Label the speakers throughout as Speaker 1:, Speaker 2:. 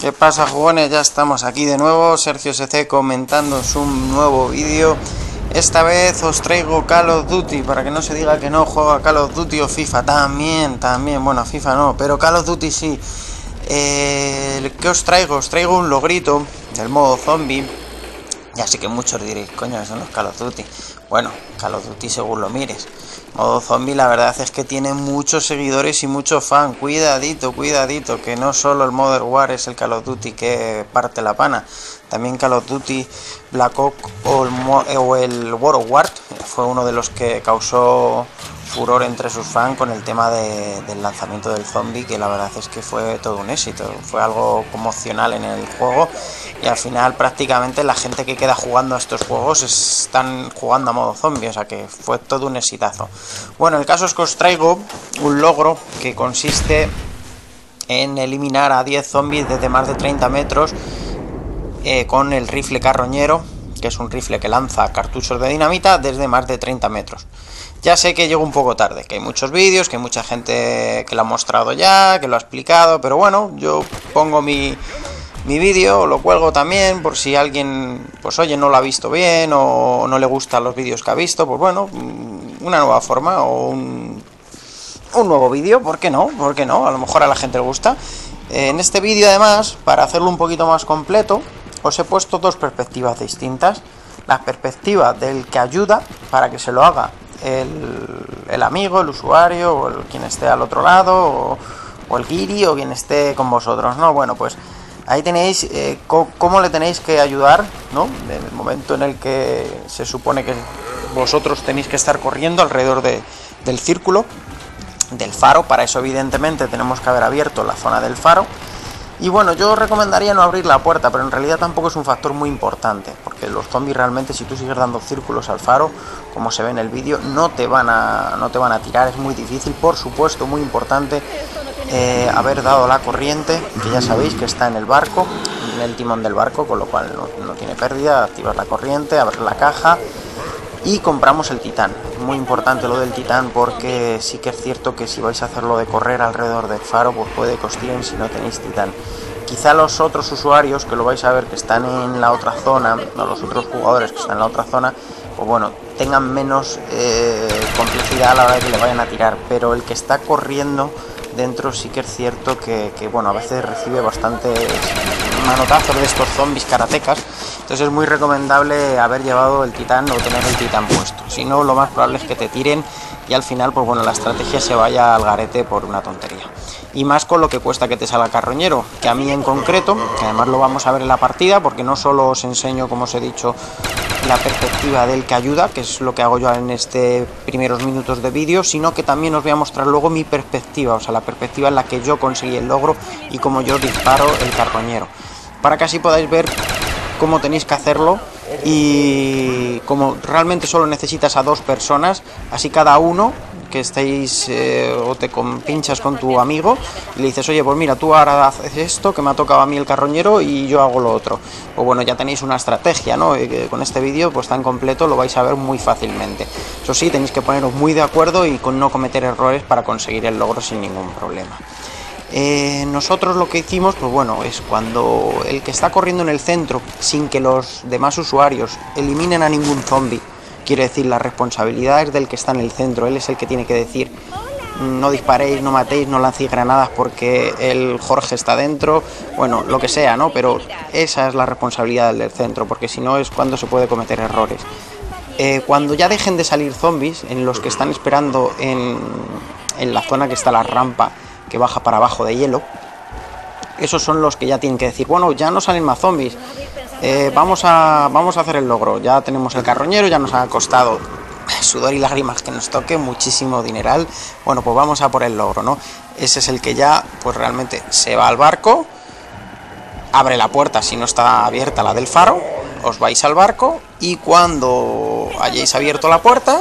Speaker 1: ¿Qué pasa, jugones? Ya estamos aquí de nuevo, Sergio SC comentándoos un nuevo vídeo. Esta vez os traigo Call of Duty, para que no se diga que no juego a Call of Duty o FIFA. También, bueno, FIFA no, pero Call of Duty sí. ¿Qué os traigo? Os traigo un logrito del modo zombie. Ya sé que muchos diréis, coño, eso no es Call of Duty. Bueno, Call of Duty según lo mires. Modo zombie, la verdad es que tiene muchos seguidores y muchos fans. Cuidadito, cuidadito, que no solo el Modern War es el Call of Duty que parte la pana. También Call of Duty Black Ops o el World of War fue uno de los que causó furor entre sus fans con el tema del lanzamiento del zombie, que la verdad es que fue todo un éxito. Fue algo conmocional en el juego y al final prácticamente la gente que queda jugando a estos juegos están jugando a modo zombie, o sea que fue todo un exitazo. Bueno, el caso es que os traigo un logro que consiste en eliminar a 10 zombies desde más de 30 metros con el rifle carroñero, que es un rifle que lanza cartuchos de dinamita desde más de 30 metros. Ya sé que llego un poco tarde, que hay muchos vídeos, que hay mucha gente que lo ha mostrado ya, que lo ha explicado, pero bueno, yo pongo mi vídeo, lo cuelgo también, por si alguien, pues oye, no lo ha visto bien o no le gustan los vídeos que ha visto, pues bueno, una nueva forma o un nuevo vídeo, ¿por qué no? ¿Por qué no? A lo mejor a la gente le gusta. En este vídeo, además, para hacerlo un poquito más completo, os he puesto dos perspectivas distintas. La perspectiva del que ayuda para que se lo haga el amigo, el usuario, o quien esté al otro lado, o el guiri, o quien esté con vosotros, ¿no? Bueno, pues ahí tenéis cómo le tenéis que ayudar, ¿no? En el momento en el que se supone que vosotros tenéis que estar corriendo alrededor del círculo del faro. Para eso, evidentemente, tenemos que haber abierto la zona del faro. Y bueno, yo recomendaría no abrir la puerta, pero en realidad tampoco es un factor muy importante, porque los zombies realmente, si tú sigues dando círculos al faro, como se ve en el vídeo, no te van a tirar. Es muy difícil. Por supuesto, muy importante haber dado la corriente, que ya sabéis que está en el barco, en el timón del barco, con lo cual no tiene pérdida. Activar la corriente, abrir la caja y compramos el titán. Muy importante lo del titán, porque sí que es cierto que si vais a hacerlo de correr alrededor del faro, pues puede que os tiren si no tenéis titán. Quizá los otros usuarios, que lo vais a ver que están en la otra zona, o los otros jugadores que están en la otra zona, pues bueno, tengan menos complejidad a la hora de que le vayan a tirar, pero el que está corriendo dentro sí que es cierto que bueno, a veces recibe bastantes manotazos de estos zombies karatecas. Entonces es muy recomendable haber llevado el titán o tener el titán puesto. Si no, lo más probable es que te tiren y al final, pues bueno, la estrategia se vaya al garete por una tontería. Y más con lo que cuesta que te salga carroñero, que a mí en concreto, que además lo vamos a ver en la partida, porque no solo os enseño, como os he dicho, la perspectiva del que ayuda, que es lo que hago yo en este primeros minutos de vídeo, sino que también os voy a mostrar luego mi perspectiva, o sea, la perspectiva en la que yo conseguí el logro y cómo yo disparo el carroñero, para que así podáis ver cómo tenéis que hacerlo. Y como realmente solo necesitas a dos personas, así cada uno que estéis o te pinchas con tu amigo y le dices, oye, pues mira, tú ahora haces esto, que me ha tocado a mí el carroñero, y yo hago lo otro. Pues bueno, ya tenéis una estrategia, ¿no? Con este vídeo pues tan completo lo vais a ver muy fácilmente. Eso sí, tenéis que poneros muy de acuerdo y con no cometer errores para conseguir el logro sin ningún problema. Nosotros lo que hicimos, pues bueno, es cuando el que está corriendo en el centro, sin que los demás usuarios eliminen a ningún zombie, quiere decir, la responsabilidad es del que está en el centro. Él es el que tiene que decir, no disparéis, no matéis, no lancéis granadas porque el Jorge está dentro, bueno, lo que sea, ¿no? Pero esa es la responsabilidad del centro, porque si no es cuando se puede cometer errores. Cuando ya dejen de salir zombies, en los que están esperando en la zona que está la rampa que baja para abajo de hielo, esos son los que ya tienen que decir, bueno, ya no salen más zombies, vamos a hacer el logro, ya tenemos el carroñero, ya nos ha costado sudor y lágrimas que nos toque, muchísimo dineral, bueno, pues vamos a por el logro, ¿no? Ese es el que ya, pues realmente se va al barco, abre la puerta si no está abierta la del faro, os vais al barco y cuando hayáis abierto la puerta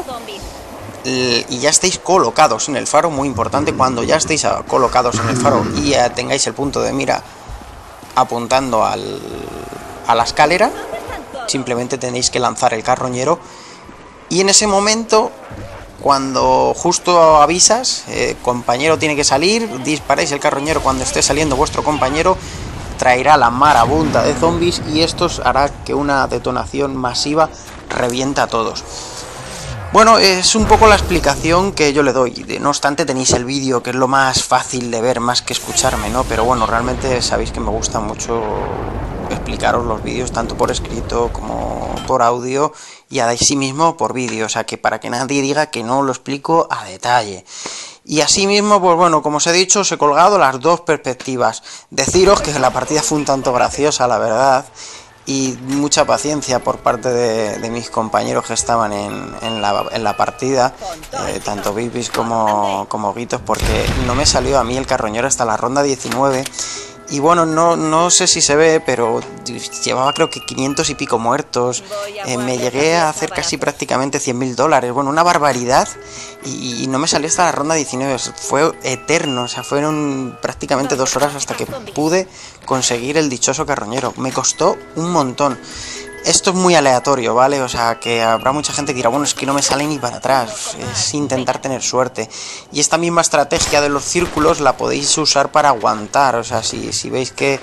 Speaker 1: y ya estéis colocados en el faro, muy importante, cuando ya estéis colocados en el faro y ya tengáis el punto de mira apuntando a la escalera, simplemente tenéis que lanzar el carroñero y en ese momento, cuando justo avisas, compañero tiene que salir, disparáis el carroñero cuando esté saliendo vuestro compañero traerá la marabunta de zombies y esto hará que una detonación masiva revienta a todos. Bueno, es un poco la explicación que yo le doy. No obstante, tenéis el vídeo, que es lo más fácil de ver, más que escucharme, ¿no? Pero bueno, realmente sabéis que me gusta mucho explicaros los vídeos, tanto por escrito como por audio, y así mismo por vídeo, o sea, que para que nadie diga que no lo explico a detalle. Y así mismo, pues bueno, como os he dicho, os he colgado las dos perspectivas. Deciros que la partida fue un tanto graciosa, la verdad, y mucha paciencia por parte de mis compañeros que estaban en la partida, tanto Bibis como Guitos, porque no me salió a mí el carroñero hasta la ronda 19. Y bueno, no sé si se ve, pero llevaba creo que 500 y pico muertos. Me llegué a hacer casi prácticamente $100.000. Bueno, una barbaridad. Y no me salió hasta la ronda 19. Fue eterno. O sea, fueron prácticamente 2 horas hasta que pude conseguir el dichoso carroñero. Me costó un montón. Esto es muy aleatorio, ¿vale? O sea, que habrá mucha gente que dirá, bueno, es que no me sale ni para atrás, es intentar tener suerte. Y esta misma estrategia de los círculos la podéis usar para aguantar, o sea, si veis que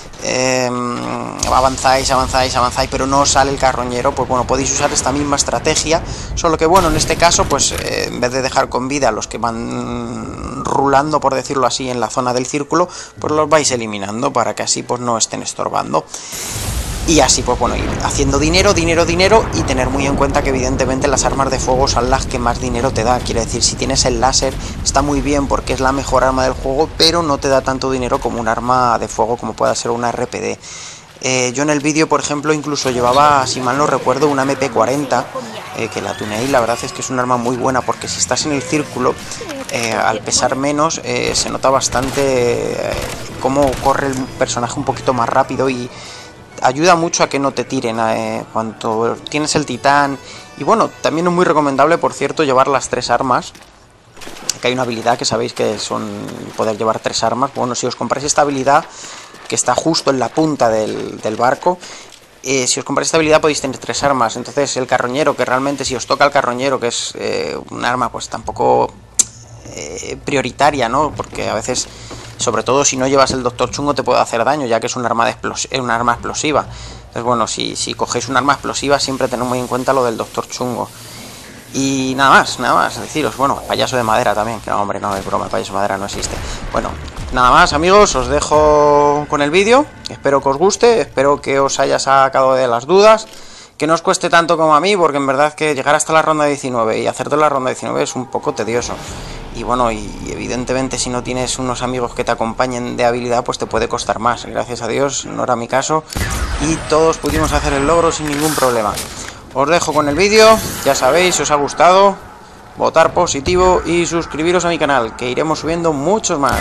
Speaker 1: avanzáis, pero no os sale el carroñero, pues bueno, podéis usar esta misma estrategia, solo que bueno, en este caso, pues en vez de dejar con vida a los que van rulando, por decirlo así, en la zona del círculo, pues los vais eliminando para que así pues no estén estorbando. Y así pues bueno, ir haciendo dinero y tener muy en cuenta que evidentemente las armas de fuego son las que más dinero te da. Quiere decir, si tienes el láser está muy bien porque es la mejor arma del juego, pero no te da tanto dinero como un arma de fuego como pueda ser una RPD. Yo en el vídeo, por ejemplo, incluso llevaba, si mal no recuerdo, una MP40, que la tuneé y la verdad es que es un arma muy buena porque si estás en el círculo, al pesar menos, se nota bastante cómo corre el personaje un poquito más rápido y ayuda mucho a que no te tiren cuando tienes el titán. Y bueno, también es muy recomendable, por cierto, llevar las 3 armas, que hay una habilidad que sabéis que son poder llevar 3 armas. Bueno, si os compráis esta habilidad, que está justo en la punta del barco, si os compráis esta habilidad podéis tener 3 armas. Entonces el carroñero, que realmente si os toca el carroñero, que es un arma pues tampoco prioritaria, ¿no? Porque a veces, sobre todo si no llevas el Doctor Chungo, te puede hacer daño, ya que es un arma explosiva. Entonces bueno, si cogéis un arma explosiva, siempre tened muy en cuenta lo del Doctor Chungo. Y nada más, deciros, bueno, payaso de madera también, que no, hombre, no es broma, el payaso de madera no existe. Bueno, nada más, amigos, os dejo con el vídeo, espero que os guste, espero que os haya sacado de las dudas, que no os cueste tanto como a mí, porque en verdad que llegar hasta la ronda 19 y hacerte la ronda 19 es un poco tedioso. Y bueno, y evidentemente si no tienes unos amigos que te acompañen de habilidad, pues te puede costar más. Gracias a Dios no era mi caso y todos pudimos hacer el logro sin ningún problema. Os dejo con el vídeo, ya sabéis, si os ha gustado, votar positivo y suscribiros a mi canal, que iremos subiendo muchos más.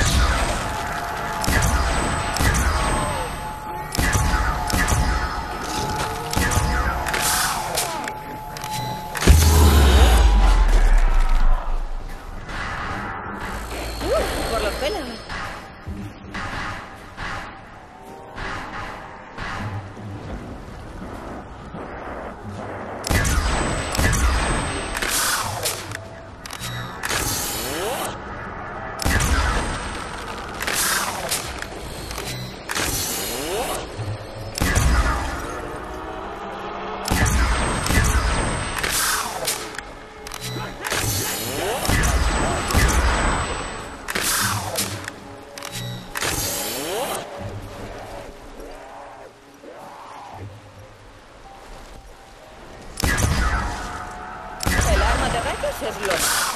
Speaker 2: Por los pelos. El arma de rayos es lo más.